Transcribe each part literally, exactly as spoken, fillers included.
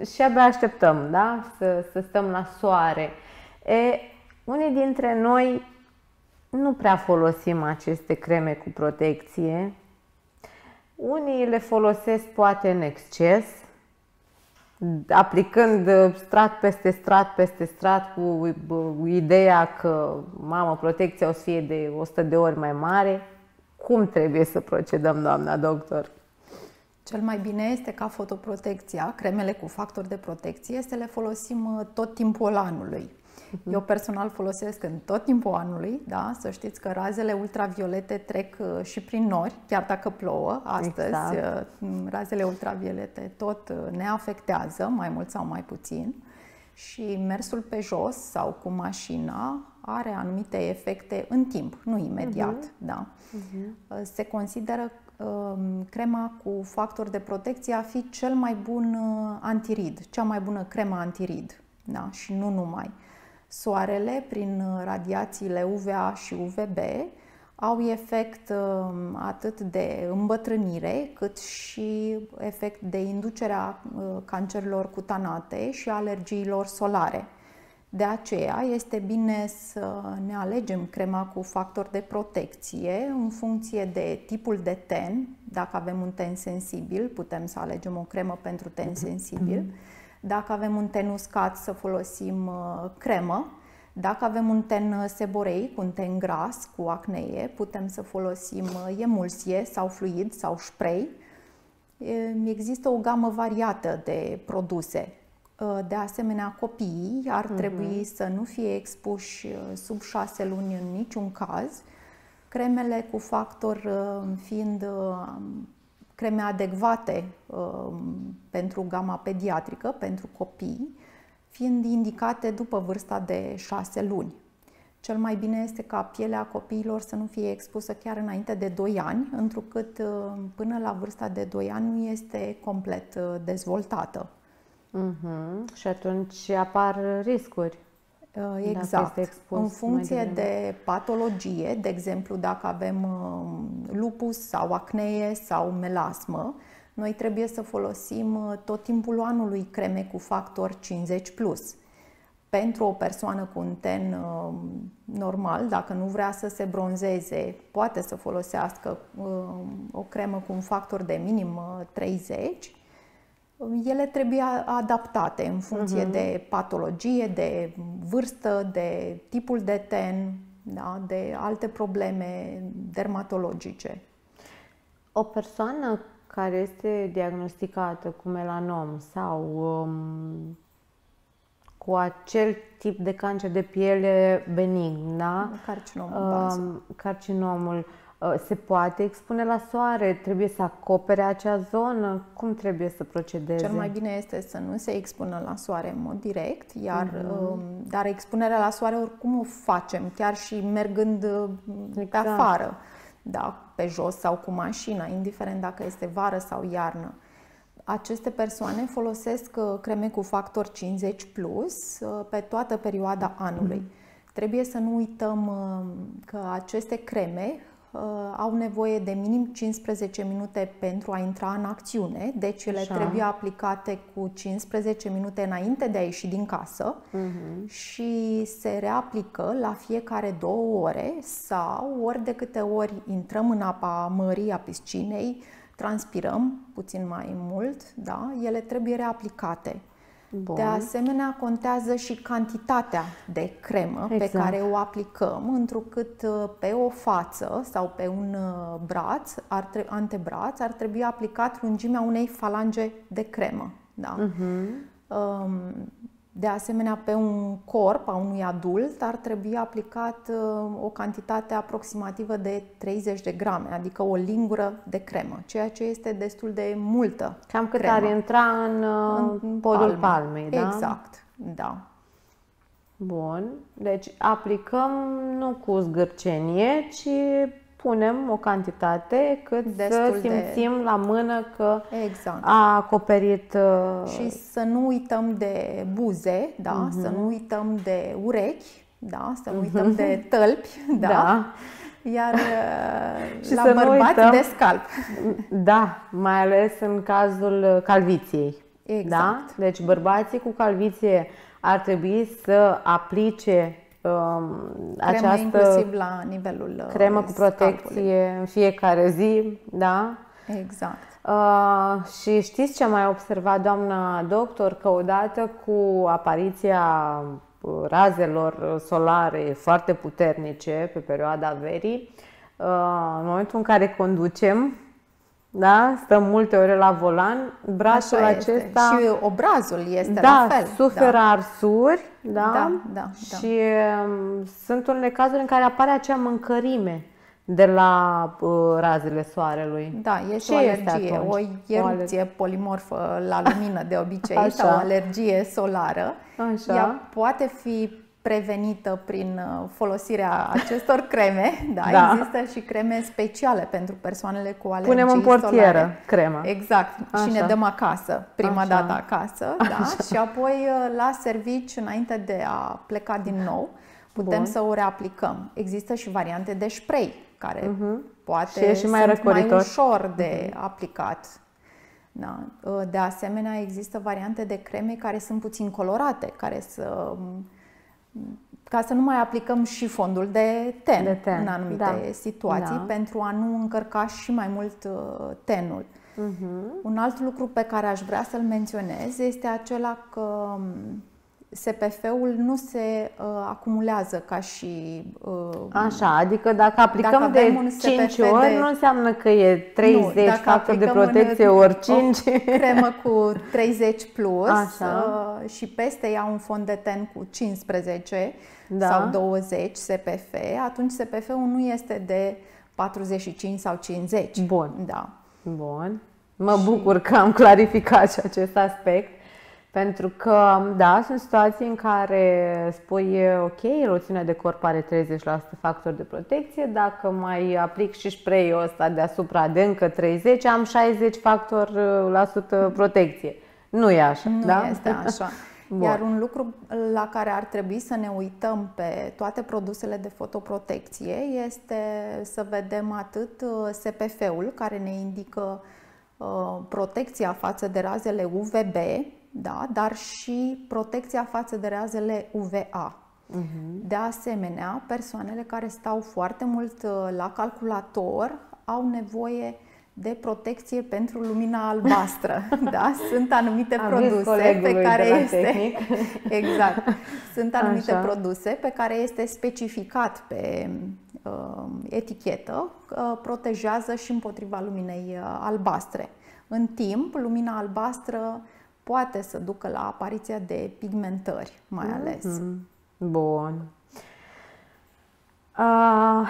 și abia așteptăm, da? Să, să stăm la soare. E, unii dintre noi nu prea folosim aceste creme cu protecție. Unii le folosesc poate în exces, aplicând strat peste strat peste strat cu ideea că, mamă, protecția o să fie de o sută de ori mai mare. Cum trebuie să procedăm, doamna doctor? Cel mai bine este ca fotoprotecția, cremele cu factor de protecție, să le folosim tot timpul anului. Uh-huh. Eu personal folosesc în tot timpul anului, da? Să știți că razele ultraviolete trec și prin nori, chiar dacă plouă astăzi. Exact. Razele ultraviolete tot ne afectează, mai mult sau mai puțin. Și mersul pe jos sau cu mașina are anumite efecte în timp, nu imediat. Uh-huh. Da? Uh-huh. Se consideră crema cu factor de protecție a fi cel mai bun antirid, cea mai bună cremă antirid, da? Și nu numai. Soarele, prin radiațiile U V A și U V B, au efect atât de îmbătrânire, cât și efect de inducerea cancerelor cutanate și alergiilor solare. De aceea este bine să ne alegem crema cu factor de protecție în funcție de tipul de ten. Dacă avem un ten sensibil, putem să alegem o cremă pentru ten sensibil. Dacă avem un ten uscat, să folosim cremă. Dacă avem un ten seboreic, un ten gras cu acnee, putem să folosim emulsie sau fluid sau spray. Există o gamă variată de produse. De asemenea, copiii ar trebui uh-huh. să nu fie expuși sub șase luni în niciun caz. Cremele cu factor fiind creme adecvate pentru gama pediatrică, pentru copii, fiind indicate după vârsta de șase luni. Cel mai bine este ca pielea copiilor să nu fie expusă chiar înainte de doi ani, întrucât până la vârsta de doi ani nu este complet dezvoltată. Uh-huh. Și atunci apar riscuri. Exact. În funcție de patologie, de exemplu, dacă avem lupus sau acnee sau melasmă, noi trebuie să folosim tot timpul anului creme cu factor cincizeci plus. Pentru o persoană cu un ten normal, dacă nu vrea să se bronzeze, poate să folosească o cremă cu un factor de minim treizeci. Ele trebuie adaptate în funcție uh-huh. de patologie, de vârstă, de tipul de ten, da, de alte probleme dermatologice. O persoană care este diagnosticată cu melanom sau um, cu acel tip de cancer de piele benign, da? Carcinomul, um, carcinomul, se poate expune la soare? Trebuie să acopere acea zonă? Cum trebuie să procedeze? Cel mai bine este să nu se expună la soare în mod direct, iar, uh-huh. dar expunerea la soare oricum o facem, chiar și mergând exact. Pe afară, da, pe jos sau cu mașina, indiferent dacă este vară sau iarnă. Aceste persoane folosesc creme cu factor cincizeci plus pe toată perioada anului. Uh-huh. Trebuie să nu uităm că aceste creme au nevoie de minim cincisprezece minute pentru a intra în acțiune, deci ele Așa. Trebuie aplicate cu cincisprezece minute înainte de a ieși din casă uh-huh. și se reaplică la fiecare două ore sau ori de câte ori intrăm în apa mării, a piscinei, transpirăm puțin mai mult, da? Ele trebuie reaplicate. Bun. De asemenea, contează și cantitatea de cremă exact. Pe care o aplicăm, întrucât pe o față sau pe un braț, ar antebraț, ar trebui aplicat lungimea unei falange de cremă. Da? Uh-huh. De asemenea, pe un corp a unui adult ar trebui aplicat o cantitate aproximativă de treizeci de grame, adică o lingură de cremă, ceea ce este destul de multă. Cam cât cremă. Ar intra în, în podul palme. palmei, da? Exact, da. Bun, deci aplicăm nu cu zgârcenie, ci punem o cantitate cât destul să simțim de... la mână că exact. A acoperit... Uh... Și să nu uităm de buze, da? Uh-huh. Să nu uităm de urechi, da? Să nu uităm uh-huh. de tălpi, da? Da. Iar și la bărbați uităm... de scalp. Da, mai ales în cazul calviției. Exact. Da? Deci bărbații cu calviție ar trebui să aplice um, cremă această inclusiv la nivelul cremă cu protecție scalpului. în fiecare zi, da? Exact. Uh, și știți ce a mai observat doamna doctor? Că odată cu apariția razelor solare foarte puternice pe perioada verii, uh, în momentul în care conducem, da, stăm multe ore la volan, brațul Așa acesta... este. Și obrazul este da, la fel. suferă Da, arsuri, da, da, da, da. și um, sunt unele cazuri în care apare acea mâncărime de la uh, razele soarelui. Da, este Ce o este alergie, atunci? o erupție O aler- polimorfă la lumină de obicei Așa. sau o alergie solară. Așa. Ea poate fi prevenită prin folosirea acestor creme. Da, Da. există și creme speciale pentru persoanele cu alergii Punem în portieră solare. crema. Exact. Așa. Și ne dăm acasă, prima Așa. dată acasă, da? Și apoi la servici, înainte de a pleca din nou, putem Bun. să o reaplicăm. Există și variante de spray care Uh-huh. poate Și e și mai sunt mai răcoritor. ușor de uh-huh. aplicat. Da. De asemenea, există variante de creme care sunt puțin colorate, care să, ca să nu mai aplicăm și fondul de ten, De ten, în anumite da. situații, Da. pentru a nu încărca și mai mult tenul. Uh-huh. Un alt lucru pe care aș vrea să-l menționez este acela că S P F-ul nu se uh, acumulează ca și... Uh, Așa, adică dacă aplicăm dacă de avem un cinci S P F ori, de- nu înseamnă că e treizeci dacă factori de aplicăm protecție în- ori cinci. O cremă cu treizeci plus Așa. uh, și peste ea un fond de ten cu cincisprezece Da. sau douăzeci S P F, atunci S P F-ul nu este de patruzeci și cinci sau cincizeci. Bun. Da. Bun. Mă bucur că am clarificat și acest aspect. Pentru că, da, sunt situații în care spui, ok, loțiunea de corp are treizeci la sută factori de protecție, dacă mai aplic și spray-ul ăsta deasupra de încă treizeci, am șaizeci factori la sută protecție. Nu e așa, Nu da? este așa. Bun. Iar un lucru la care ar trebui să ne uităm pe toate produsele de fotoprotecție este să vedem atât S P F-ul, care ne indică uh, protecția față de razele U V B, da, dar și protecția față de razele U V A. Uh-huh. De asemenea, persoanele care stau foarte mult la calculator au nevoie de protecție pentru lumina albastră. Da? Sunt anumite Am produse pe care de la este tehnic. exact. Sunt anumite Așa. produse pe care este specificat pe uh, etichetă că protejează și împotriva luminei albastre. În timp, lumina albastră poate să ducă la apariția de pigmentări, mai ales. Bun. Uh,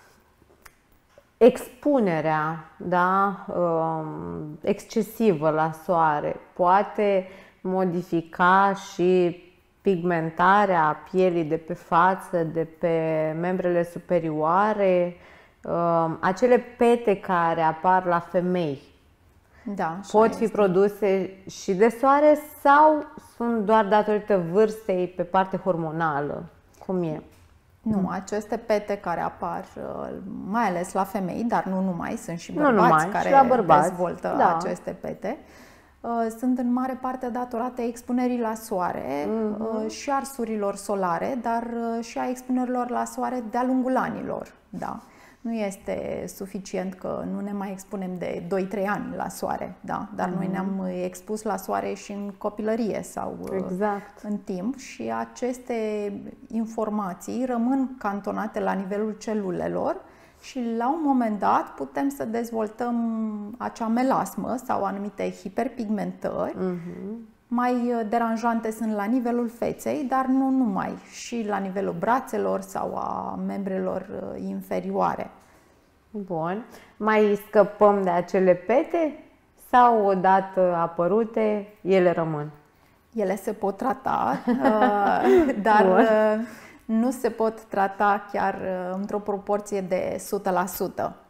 expunerea, da, uh, excesivă la soare poate modifica și pigmentarea pielii de pe față, de pe membrele superioare, uh, acele pete care apar la femei. Da, așa Pot este. fi produse și de soare sau sunt doar datorită vârstei pe parte hormonală? Cum e? Nu, aceste pete care apar mai ales la femei, dar nu numai, sunt și Nu bărbați numai, care și la bărbați, dezvoltă da. aceste pete. Sunt în mare parte datorate expunerii la soare uh-huh. și arsurilor solare, dar și a expunerilor la soare de-a lungul anilor. Da. Nu este suficient că nu ne mai expunem de doi trei ani la soare, da? Dar mm-hmm. noi ne-am expus la soare și în copilărie sau exact. în timp și aceste informații rămân cantonate la nivelul celulelor și la un moment dat putem să dezvoltăm acea melasmă sau anumite hiperpigmentări. Mm-hmm. Mai deranjante sunt la nivelul feței, dar nu numai, și la nivelul brațelor sau a membrelor inferioare. Bun. Mai scăpăm de acele pete sau odată apărute, ele rămân? Ele se pot trata, dar Bun. nu se pot trata chiar într-o proporție de o sută la sută.